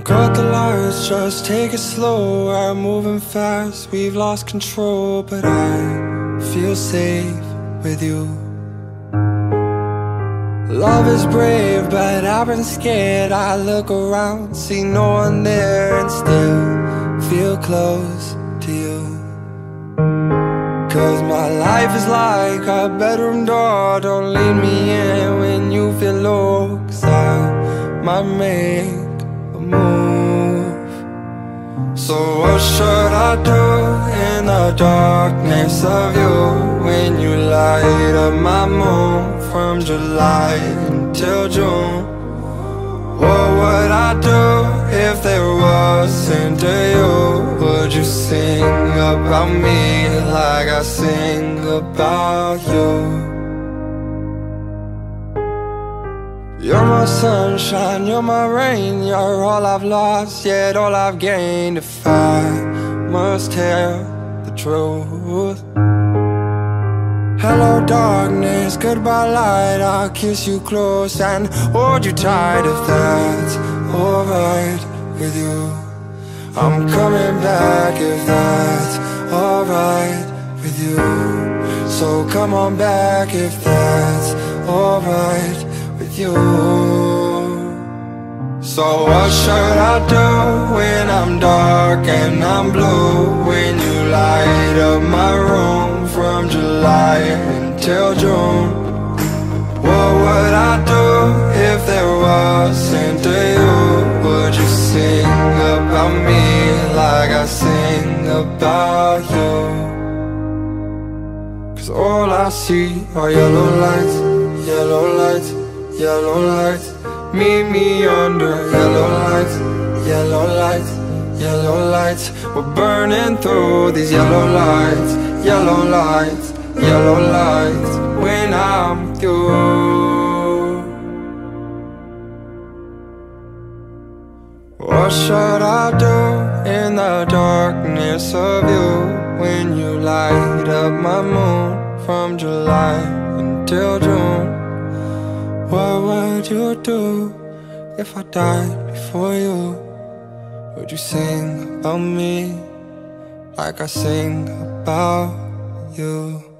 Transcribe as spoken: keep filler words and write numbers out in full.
cut the lights, just take it slow. I'm moving fast, we've lost control, but I feel safe with you. Love is brave, but I've been scared. I look around, see no one there, and still feel close to you. Cause my life is like a bedroom door. Don't leave me in when you feel low, cause I might make a move. So what should I do in the darkness of you, when you light up my moon from July until June? What would I do if there wasn't a you? Would you sing about me like I sing about you? You're my sunshine, you're my rain, you're all I've lost, yet all I've gained. If I must tell the truth. Hello darkness, goodbye light, I'll kiss you close and hold you tight, if that's alright with you. I'm coming back if that's alright with you. So come on back if that's alright with you. So what should I do when I'm dark and I'm blue, when you light up my room from July until June? What would I do if there wasn't a you? Would you sing about me like I sing about you? Cause all I see are yellow lights, yellow lights, yellow lights. Meet me under yellow lights, yellow lights, yellow lights. We're burning through these yellow lights, yellow lights, yellow lights. When I'm through, what should I do in the darkness of you, when you light up my moon from July until June? What would you do if I died before you? Would you sing about me like I sing about you?